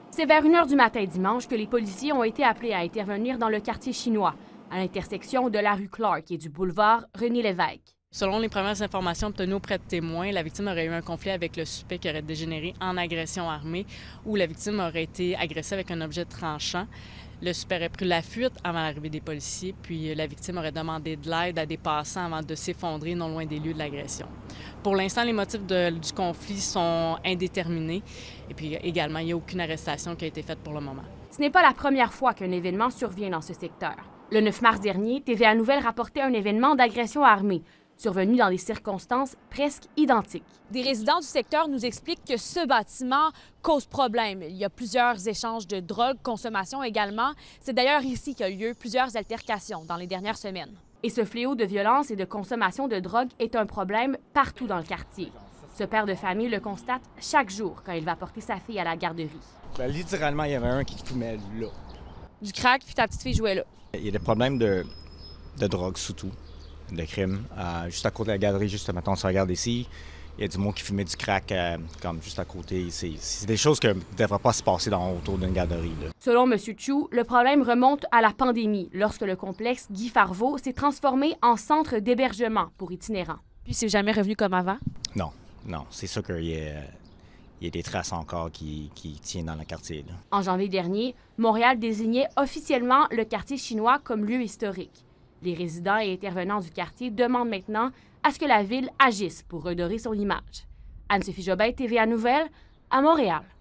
C'est vers 1 h du matin dimanche que les policiers ont été appelés à intervenir dans le quartier chinois, à l'intersection de la rue Clark et du boulevard René-Lévesque. Selon les premières informations obtenues auprès de témoins, la victime aurait eu un conflit avec le suspect qui aurait dégénéré en agression armée, où la victime aurait été agressée avec un objet tranchant. Le suspect aurait pris la fuite avant l'arrivée des policiers, puis la victime aurait demandé de l'aide à des passants avant de s'effondrer non loin des lieux de l'agression. Pour l'instant, les motifs du conflit sont indéterminés et puis également, il n'y a aucune arrestation qui a été faite pour le moment. Ce n'est pas la première fois qu'un événement survient dans ce secteur. Le 9 mars dernier, TVA Nouvelles rapportait un événement d'agression armée, survenu dans des circonstances presque identiques. Des résidents du secteur nous expliquent que ce bâtiment cause problème. Il y a plusieurs échanges de drogue, consommation également. C'est d'ailleurs ici qu'il y a eu plusieurs altercations dans les dernières semaines. Et ce fléau de violence et de consommation de drogue est un problème partout dans le quartier. Ce père de famille le constate chaque jour quand il va porter sa fille à la garderie. Bien, littéralement, il y avait un qui fumait là. Du crack, puis ta petite fille jouait là. Il y a des problèmes de drogue surtout, de crime. Juste à côté de la garderie, juste maintenant, on se regarde ici, il y a du monde qui fumait du crack comme juste à côté. C'est des choses qui ne devraient pas se passer autour d'une garderie. Là. Selon M. Chu, le problème remonte à la pandémie, lorsque le complexe Guy Farveau s'est transformé en centre d'hébergement pour itinérants. Puis c'est jamais revenu comme avant? Non. C'est sûr qu'il y a des traces encore qui tiennent dans le quartier. Là. En janvier dernier, Montréal désignait officiellement le quartier chinois comme lieu historique. Les résidents et intervenants du quartier demandent maintenant à ce que la ville agisse pour redorer son image. Anne-Sophie Jobin, TVA Nouvelles, à Montréal.